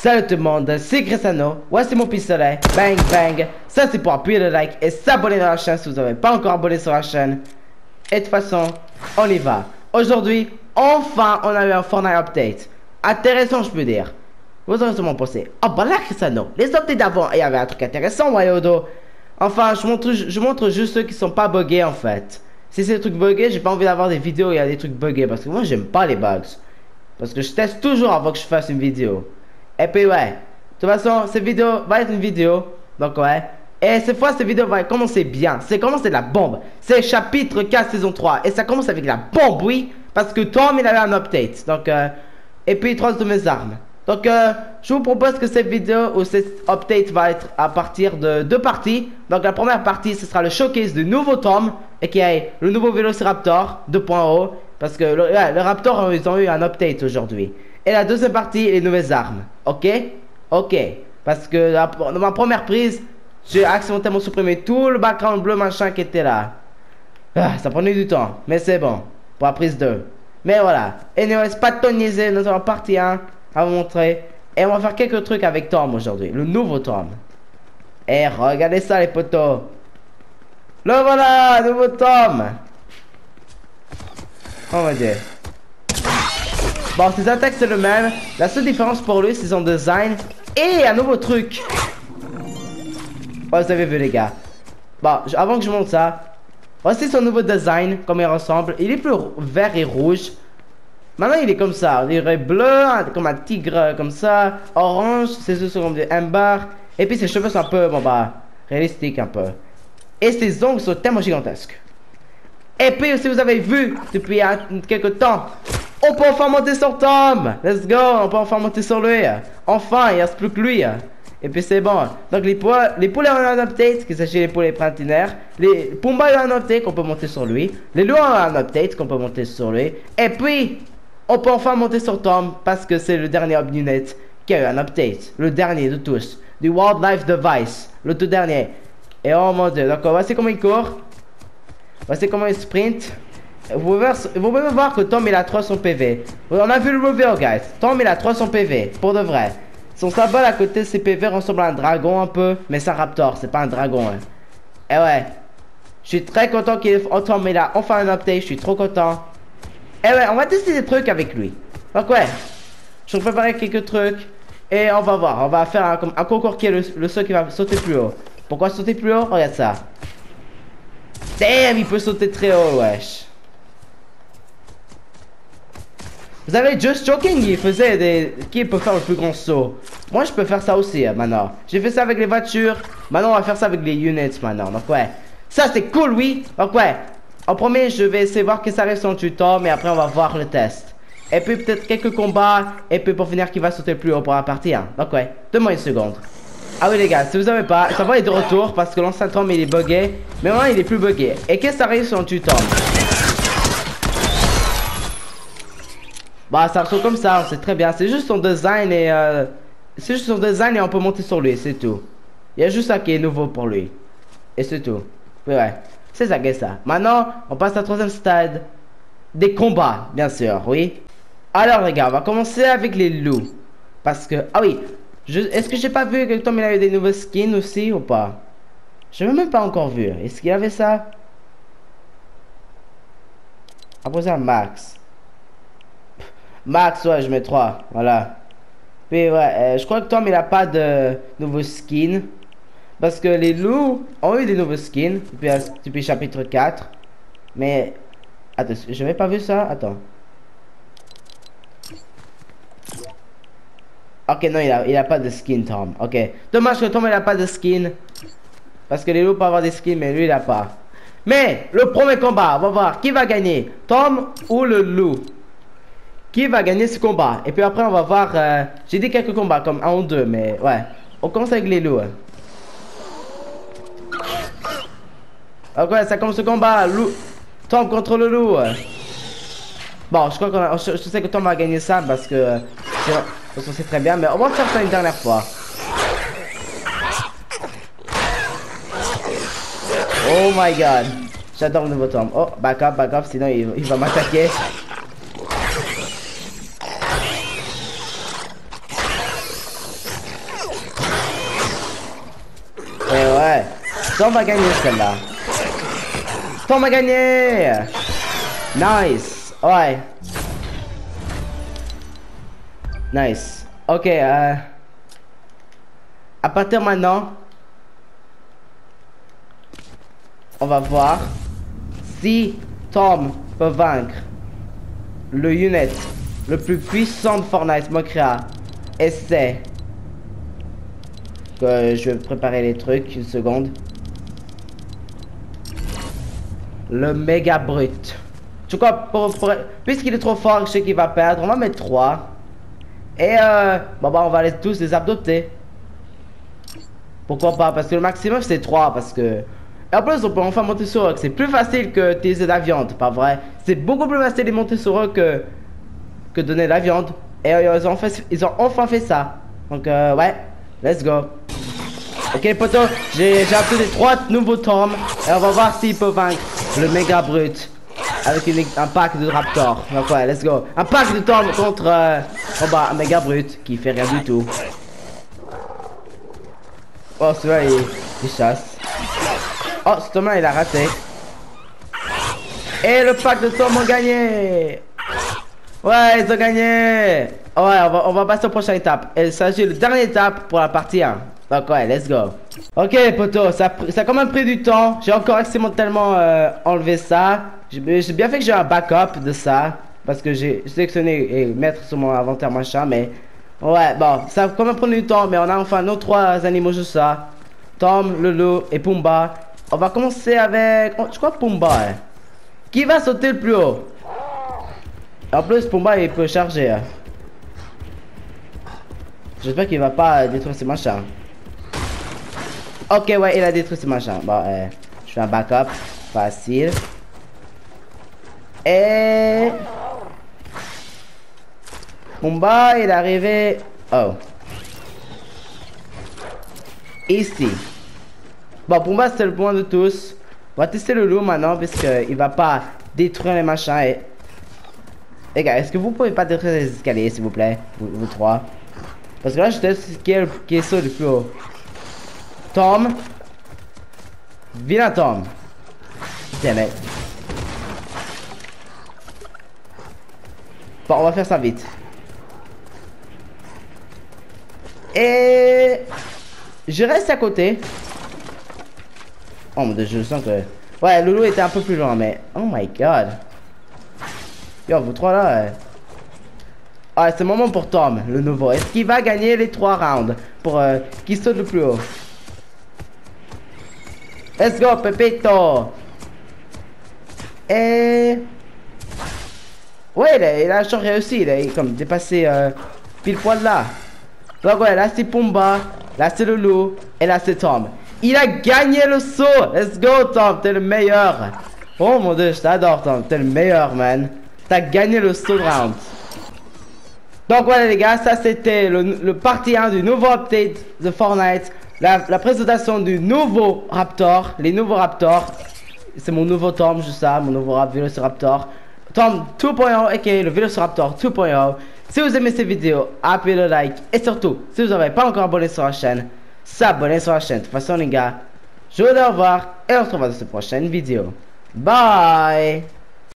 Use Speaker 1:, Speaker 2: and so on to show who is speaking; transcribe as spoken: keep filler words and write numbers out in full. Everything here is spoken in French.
Speaker 1: Salut tout le monde, c'est Cristiano, voici mon pistolet, bang bang, ça c'est pour appuyer le like et s'abonner dans la chaîne si vous n'avez pas encore abonné sur la chaîne. Et de toute façon, on y va. Aujourd'hui, enfin on a eu un Fortnite update, intéressant je peux dire. Vous aurez sûrement pensé, oh bah là Cristiano, les updates d'avant, il y avait un truc intéressant Wayodo. Enfin, je montre, je montre juste ceux qui sont pas buggés en fait. Si c'est des trucs buggés, j'ai pas envie d'avoir des vidéos où il y a des trucs buggés parce que moi j'aime pas les bugs. Parce que je teste toujours avant que je fasse une vidéo. Et puis ouais, de toute façon, cette vidéo va être une vidéo, donc ouais. Et cette fois, cette vidéo va commencer bien. C'est commencer de la bombe. C'est chapitre quatre, saison trois. Et ça commence avec la bombe, oui. Parce que Tom, il avait un update. Donc, euh, et puis trois de mes armes. Donc, euh, je vous propose que cette vidéo ou cette update va être à partir de deux parties. Donc, la première partie, ce sera le showcase du nouveau Tom. Et qui est le nouveau Vélociraptor deux point zéro. Parce que le, ouais, le Raptor, ils ont eu un update aujourd'hui. Et la deuxième partie, les nouvelles armes. Ok? Ok. Parce que la, dans ma première prise, j'ai accidentellement supprimé tout le background bleu machin qui était là. Ah, ça prenait du temps. Mais c'est bon. Pour la prise deux. Mais voilà. Et nous laisse pas toniser. Nous avons partie un à vous montrer. Et on va faire quelques trucs avec Tom aujourd'hui. Le nouveau Tom. Et regardez ça les potos. Le voilà, nouveau Tom. Oh mon dieu. Bon, ses attaques c'est le même. La seule différence pour lui c'est son design. Et un nouveau truc. Oh, vous avez vu les gars. Bon, avant que je monte ça. Voici son nouveau design. Comme il ressemble. Il est plus vert et rouge. Maintenant il est comme ça. On dirait bleu. Comme un tigre comme ça. Orange. Ses yeux sont comme des amber. Et puis ses cheveux sont un peu, bon bah, réalistiques un peu. Et ses ongles sont tellement gigantesques. Et puis si vous avez vu depuis un, quelques temps, on peut enfin monter sur Tom. Let's go, on peut enfin monter sur lui. Enfin, il ne reste plus que lui. Et puis c'est bon. Donc les, poulets, les poulets ont un update, qu'il s'agit des poulets printinaires. Les Pumba ont un update qu'on peut monter sur lui. Les loups ont un update qu'on peut monter sur lui. Et puis, on peut enfin monter sur Tom parce que c'est le dernier Obunit qui a eu un update. Le dernier de tous. Du Wildlife Device. Le tout dernier. Et oh mon dieu. Donc voici comment il court. Voici comment il sprint. Vous pouvez, voir, vous pouvez voir que Tom il a trois cents P V. On a vu le reveal guys. Tom il a trois cents P V. Pour de vrai. Son symbole à côté de ses P V ressemble à un dragon un peu. Mais c'est un raptor. C'est pas un dragon. Hein. Et ouais. Je suis très content qu'il ait... Oh, Tom il a enfin un update. Je suis trop content. Et ouais. On va tester des trucs avec lui. Donc ouais. Je vais préparer quelques trucs. Et on va voir. On va faire un, un concours qui est le, le seul qui va sauter plus haut. Pourquoi sauter plus haut? Regarde ça. Damn, il peut sauter très haut, wesh. Vous avez Just Joking, il faisait des... Qui peut faire le plus grand saut? Moi, je peux faire ça aussi, hein, maintenant. J'ai fait ça avec les voitures. Maintenant, on va faire ça avec les units, maintenant. Donc, ouais. Ça, c'est cool, oui. Donc, ouais. En premier, je vais essayer de voir que ça arrive son tuto. Mais après, on va voir le test. Et puis, peut-être quelques combats. Et puis, pour finir, qui va sauter plus haut pour la partie un. Donc, ouais. Donne-moi une seconde. Ah oui les gars, si vous avez pas, ça va être de retour parce que l'ancien Tom il est bugué. Mais maintenant il est plus bugué. Et qu'est-ce qui arrive sur un tuto? Bah ça ressemble comme ça, c'est très bien. C'est juste son design et euh, c'est juste son design et on peut monter sur lui, c'est tout. Il y a juste ça qui est nouveau pour lui. Et c'est tout. Mais ouais, c'est ça qu'est ça. Maintenant, on passe à la troisième stade. Des combats, bien sûr, oui. Alors les gars, on va commencer avec les loups. Parce que, ah oui. Est-ce que j'ai pas vu que Tom il avait des nouveaux skins aussi ou pas? Je n'ai même pas encore vu. Est-ce qu'il avait ça? Après ça, Max. Max, ouais, je mets trois. Voilà. Puis ouais, euh, je crois que Tom il a pas de nouveaux skins. Parce que les loups ont eu des nouveaux skins depuis, depuis chapitre quatre. Mais... Attends, je n'avais pas vu ça? Attends. Ok, non, il a, il a pas de skin, Tom. Ok. Dommage que Tom, il a pas de skin. Parce que les loups peuvent avoir des skins, mais lui, il a pas. Mais, le premier combat, on va voir qui va gagner. Tom ou le loup? Qui va gagner ce combat? Et puis après, on va voir... Euh, j'ai dit quelques combats, comme un ou deux, mais ouais. On commence avec les loups. Ok, ça commence ce combat. Loup. Tom contre le loup. Bon, je crois qu'on je, je sais que Tom va gagner ça parce que... Euh, c'est très bien, mais on va faire ça une dernière fois. Oh my god. J'adore le nouveau Tom. Oh, back up, back up, sinon il, il va m'attaquer. Tom va gagner celle-là. Tom a gagné. Nice. Ouais. Nice. Ok. Euh... À partir maintenant, on va voir si Tom peut vaincre le unit le plus puissant de Fortnite Mocrea. Et c'est que je vais préparer les trucs une seconde. Le méga brut. Tu crois pour, pour puisqu'il est trop fort, je sais qu'il va perdre. On va mettre trois. Et euh, bon bah on va les, tous les adopter. Pourquoi pas? Parce que le maximum c'est trois. Parce que et en plus on peut enfin monter sur eux. C'est plus facile que utiliser de la viande, pas vrai? C'est beaucoup plus facile de monter sur eux que que donner de la viande. Et euh, ils, ont fait, ils ont enfin fait ça. Donc euh, ouais, let's go. Ok poto, j'ai appelé trois nouveaux tomes. Et on va voir s'il peut vaincre le méga brut. Avec une, un pack de raptor. Donc ouais, let's go. Un pack de tomes contre euh, oh bah, un méga brut qui fait rien du tout. Oh celui-là il, il chasse. Oh ce tome là il a raté. Et le pack de tomes ont gagné. Ouais, ils ont gagné. Ouais, on va, on va passer aux prochaine étape. Il s'agit de la dernière étape pour la partie un. Donc ouais, let's go. Ok, poto, ça, ça a quand même pris du temps. J'ai encore accidentellement euh, enlevé ça. J'ai bien fait que j'ai un backup de ça. Parce que j'ai sélectionné et mettre sur mon inventaire machin. Mais ouais, bon, ça a quand même pris du temps. Mais on a enfin nos trois animaux juste ça. Tom, le loup et Pumba. On va commencer avec... Je crois Pumba. Hein. Qui va sauter le plus haut? En plus, Pumba il peut charger. Hein. J'espère qu'il va pas détruire ses machins. Ok, ouais, il a détruit ses machins. Bon, euh, je fais un backup. Facile. Et... Pumba, il est arrivé... Oh. Ici. Bon, Pumba, c'est le point de tous. On va tester le loup maintenant, puisqu'il va pas détruire les machins et... Les gars, est-ce que vous pouvez pas détruire les escaliers, s'il vous plaît, vous, vous trois? Parce que là, je teste qui est, qui est ça le plus haut. Tom. Viens, Tom. Tiens, mec. Bon, on va faire ça vite. Et... Je reste à côté. Oh mon dieu, je sens que... Ouais, le loup était un peu plus loin, mais... Oh my god. Yo, vous trois là... Euh... Ah, c'est le moment pour Tom, le nouveau. Est-ce qu'il va gagner les trois rounds pour euh, qui saute le plus haut? Let's go, Pepito. Et... Ouais, il a, il a toujours réussi. Il a comme dépassé euh, pile poil là. Donc ouais, là c'est Pumba, là c'est le loup, et là c'est Tom. Il a gagné le saut. Let's go, Tom, t'es le meilleur. Oh mon dieu, je t'adore, Tom. T'es le meilleur, man. T'as gagné le saut de round. Donc voilà les gars, ça c'était le, le partie un du nouveau update de Fortnite. La, la présentation du nouveau Raptor, les nouveaux Raptors. C'est mon nouveau Tom, juste ça, mon nouveau rap Velociraptor. Tom deux point zéro, aka le Velociraptor deux point zéro. Si vous aimez cette vidéo, appuyez le like. Et surtout, si vous n'avez pas encore abonné sur la chaîne, s'abonnez sur la chaîne. De toute façon les gars, je vous dis au revoir et on se retrouve dans cette prochaine vidéo. Bye.